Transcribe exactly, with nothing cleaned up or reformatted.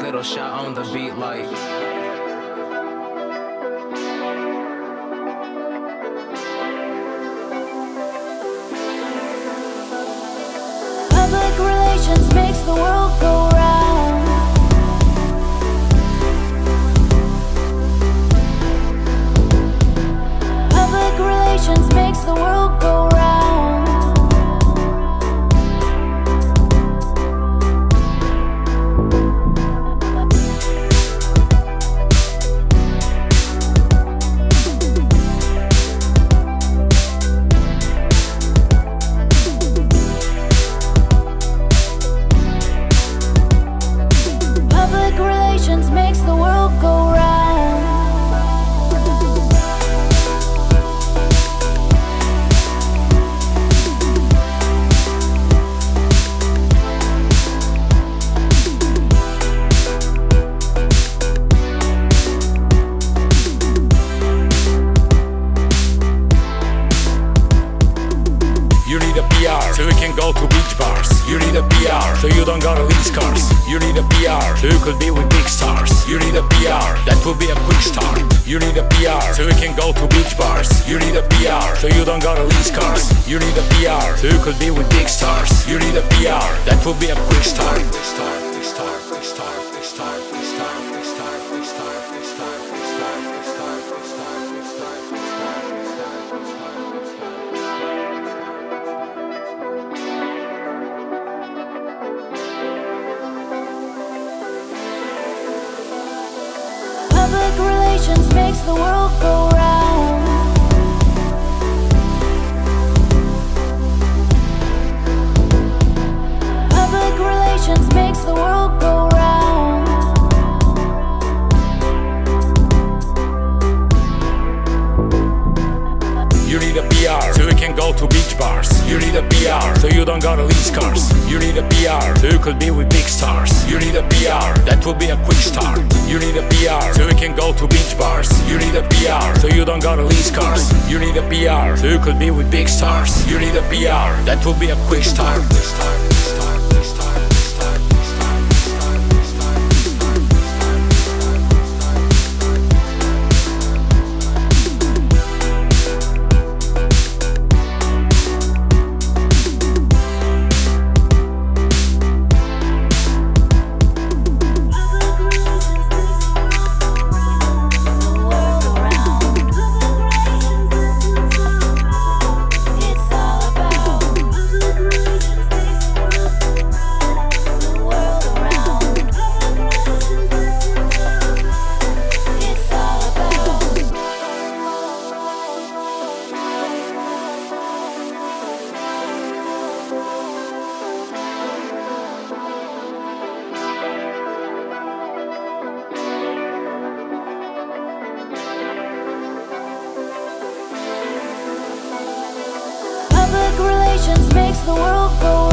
little shot on the beat like public relations makes the world go round. Public relations makes the world go round. Public relations makes the world go round. You need a P R so you can go to beach bars. You need a P R so you don't gotta lease cars. You need a P R so you could be with big stars. You need a P R, that will be a quick start. You need a P R so you can go to beach bars. You need a P R so you don't gotta lease cars. You need a P R so you could be with big stars. You need a P R, that will be a quick start. Start, start, start, start, start, start, start, start, start, Public relations makes the world go round. Public relations makes the world go round. You need a P R so you can go to beach bars. You need a P R so you don't gotta lease cars. You need a P R so you could be with big stars. You need a P R, that will be a quick start. You need a P R so you can go to beach bars. You need a P R so you don't gotta lease cars. You need a P R so you could be with big stars. You need a P R, that will be a quick start. Public relations makes the world go